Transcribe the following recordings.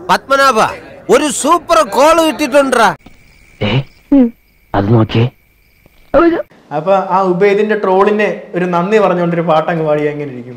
പത്മനാഭ ഒരു super call കിട്ടിട്ടുണ്ടാ. അത് നോക്കിയേ. അപ്പൊ ആ ഉബൈദിന്റെ ട്രോളിനെ ഒരു നന്ദി പറഞ്ഞുകൊണ്ടൊരു പാട്ടങ്ങ് പാടിയാ എങ്ങനെ ഇരിക്കും?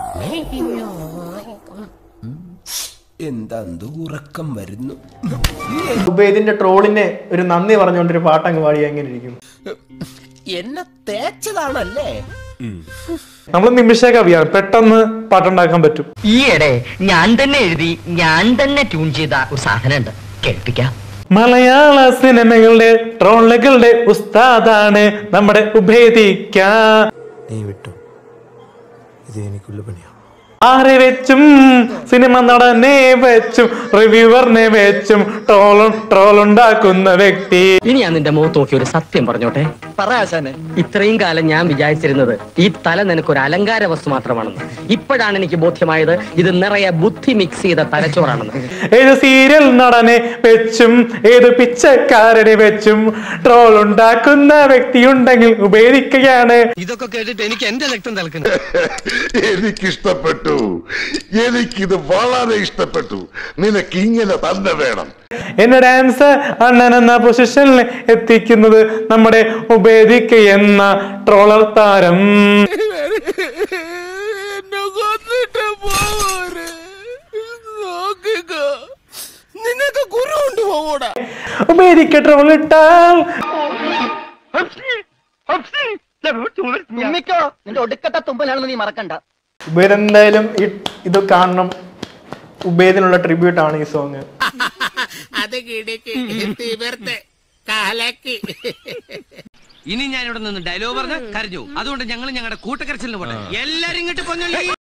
എന്താ ഉറക്കം വരുന്നു. ഉബൈദിന്റെ ട്രോളിനെ ഒരു നന്ദി പറഞ്ഞുകൊണ്ടൊരു പാട്ടങ്ങ് പാടിയാ എങ്ങനെ ഇരിക്കും? എന്നെ തേച്ചതാണല്ലേ. നമ്മൾ നിമിഷ കവിയാണ്, പെട്ടെന്ന് പാട്ടുണ്ടാക്കാൻ പറ്റും. ഈയിടെ ഞാൻ തന്നെ എഴുതി ഞാൻ തന്നെ ട്യൂൺ ചെയ്ത ഒരു സാധനം ഉണ്ട്, കേൾപ്പിക്കാം. മലയാള സിനിമകളുടെ ട്രോളുകളുടെ ഉസ്താദാണ് നമ്മുടെ ഉബൈദിക്ക. നീ വിട്ടു, ഇത് എനിക്കുള്ള പണിയാ. ആരെ വെച്ചും സിനിമ നടനെ വെച്ചും റിവ്യൂവറിനെ വെച്ചും ട്രോളുണ്ടാക്കുന്ന വ്യക്തി. ഇനി ഞാൻ നിന്റെ മുഖത്ത് നോക്കി ഒരു സത്യം പറഞ്ഞോട്ടെ. പറയാശാനെ, ഇത്രയും കാലം ഞാൻ വിചാരിച്ചിരുന്നത് ഈ തല നിനക്കൊരു അലങ്കാര വസ്തു മാത്രമാണെന്ന്. ഇപ്പോഴാണ് എനിക്ക് ബോധ്യമായത് ഇത് നിറയെ ബുദ്ധി മിക്സ് ചെയ്ത തലച്ചോറാണെന്ന്. ഏത് സീരിയൽ നടനെ വെച്ചും ഏത് പിച്ചക്കാരനെ വെച്ചും ട്രോളുണ്ടാക്കുന്ന വ്യക്തി ഉണ്ടെങ്കിൽ ഉപയോഗിക്കുകയാണ്. ഇതൊക്കെ കേട്ടിട്ട് എനിക്ക് എന്റെ രക്തം തിളക്കുന്നു. എനിക്കിഷ്ടപ്പെട്ടു, എനിക്കിത് വളരെ ഇഷ്ടപ്പെട്ടു. നിനക്ക് ഇങ്ങനെ തന്നെ വേണം. എന്നെ ഡാൻസ് അണ്ണൻ എന്ന പൊസിഷനിൽ എത്തിക്കുന്നത് നമ്മുടെ ഉബൈദിക്ക എന്ന ട്രോളർ താരം. നിനക്ക് ഗുരു കൊണ്ടുപോകൂടാ. ഉബൈദിക്ക ട്രോൾ ഇട്ടാൽ നിന്റെ ഒടുക്കത്തെ തുമ്പലാണെന്ന് നീ മറക്കണ്ട. ഉബൈദ് എന്തായാലും ഇത് കാണണം. ഉബൈദിനുള്ള ട്രിബ്യൂട്ട് ആണ് ഈ സോങ്. ഇനി ഞാൻ ഇവിടെ നിന്ന് ഡയലോഗ് പറഞ്ഞ് കരഞ്ഞു. അതുകൊണ്ട് ഞങ്ങൾ ഞങ്ങളുടെ കൂട്ടക്കരച്ചിലിന് പോട്ടെ. എല്ലാരും ഇങ്ങോട്ട് പൊന്നല്ലേ.